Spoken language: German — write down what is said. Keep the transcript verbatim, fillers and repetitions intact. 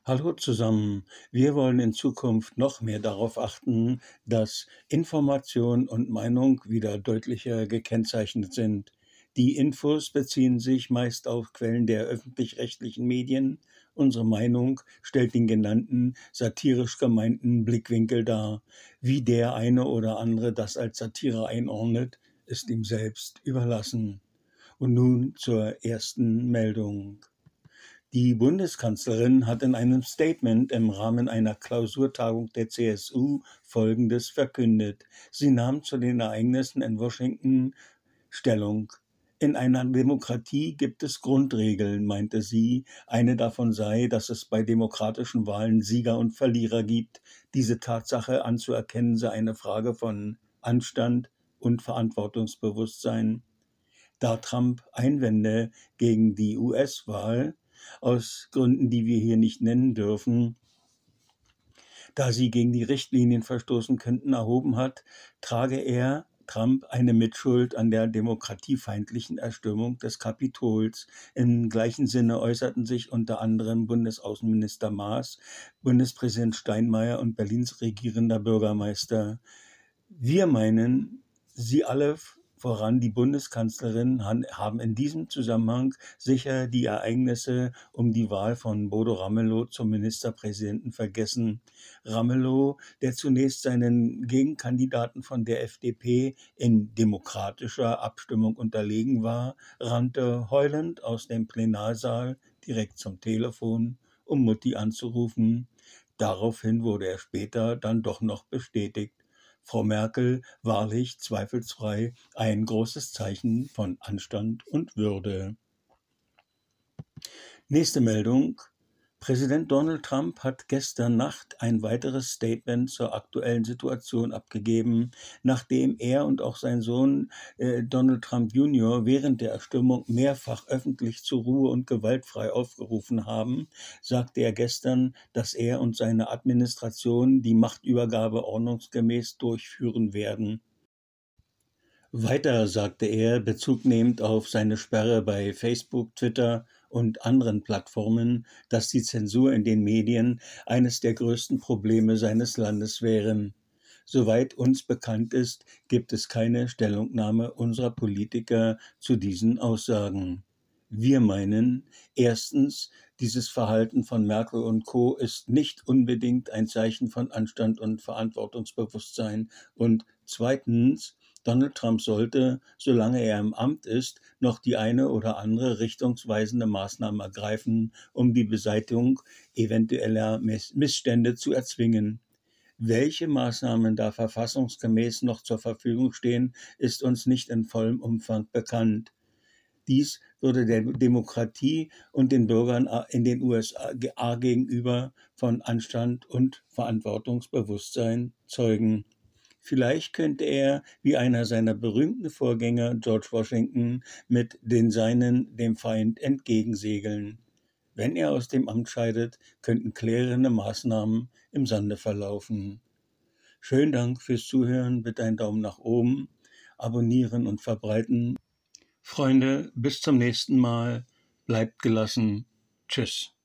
Hallo zusammen. Wir wollen in Zukunft noch mehr darauf achten, dass Information und Meinung wieder deutlicher gekennzeichnet sind. Die Infos beziehen sich meist auf Quellen der öffentlich-rechtlichen Medien. Unsere Meinung stellt den genannten satirisch gemeinten Blickwinkel dar. Wie der eine oder andere das als Satire einordnet, ist ihm selbst überlassen. Und nun zur ersten Meldung. Die Bundeskanzlerin hat in einem Statement im Rahmen einer Klausurtagung der C S U Folgendes verkündet. Sie nahm zu den Ereignissen in Washington Stellung. In einer Demokratie gibt es Grundregeln, meinte sie. Eine davon sei, dass es bei demokratischen Wahlen Sieger und Verlierer gibt. Diese Tatsache anzuerkennen sei eine Frage von Anstand und Verantwortungsbewusstsein. Da Trump Einwände gegen die U S-Wahl aus Gründen, die wir hier nicht nennen dürfen, da sie gegen die Richtlinien verstoßen könnten, erhoben hat, trage er, Trump, eine Mitschuld an der demokratiefeindlichen Erstürmung des Kapitols. Im gleichen Sinne äußerten sich unter anderem Bundesaußenminister Maas, Bundespräsident Steinmeier und Berlins regierender Bürgermeister. Wir meinen, sie alle voran die Bundeskanzlerin haben in diesem Zusammenhang sicher die Ereignisse um die Wahl von Bodo Ramelow zum Ministerpräsidenten vergessen. Ramelow, der zunächst seinen Gegenkandidaten von der F D P in demokratischer Abstimmung unterlegen war, rannte heulend aus dem Plenarsaal direkt zum Telefon, um Mutti anzurufen. Daraufhin wurde er später dann doch noch bestätigt. Frau Merkel, wahrlich zweifelsfrei ein großes Zeichen von Anstand und Würde. Nächste Meldung. Präsident Donald Trump hat gestern Nacht ein weiteres Statement zur aktuellen Situation abgegeben, nachdem er und auch sein Sohn äh, Donald Trump Junior während der Erstürmung mehrfach öffentlich zur Ruhe und gewaltfrei aufgerufen haben, sagte er gestern, dass er und seine Administration die Machtübergabe ordnungsgemäß durchführen werden. Weiter sagte er, Bezug nehmend auf seine Sperre bei Facebook, Twitter und anderen Plattformen, dass die Zensur in den Medien eines der größten Probleme seines Landes wäre. Soweit uns bekannt ist, gibt es keine Stellungnahme unserer Politiker zu diesen Aussagen. Wir meinen, erstens, dieses Verhalten von Merkel und Co. ist nicht unbedingt ein Zeichen von Anstand und Verantwortungsbewusstsein und zweitens, Donald Trump sollte, solange er im Amt ist, noch die eine oder andere richtungsweisende Maßnahme ergreifen, um die Beseitigung eventueller Missstände zu erzwingen. Welche Maßnahmen da verfassungsgemäß noch zur Verfügung stehen, ist uns nicht in vollem Umfang bekannt. Dies würde der Demokratie und den Bürgern in den U S A gegenüber von Anstand und Verantwortungsbewusstsein zeugen. Vielleicht könnte er, wie einer seiner berühmten Vorgänger, George Washington, mit den Seinen dem Feind entgegensegeln. Wenn er aus dem Amt scheidet, könnten klärende Maßnahmen im Sande verlaufen. Schönen Dank fürs Zuhören, bitte einen Daumen nach oben, abonnieren und verbreiten. Freunde, bis zum nächsten Mal, bleibt gelassen. Tschüss.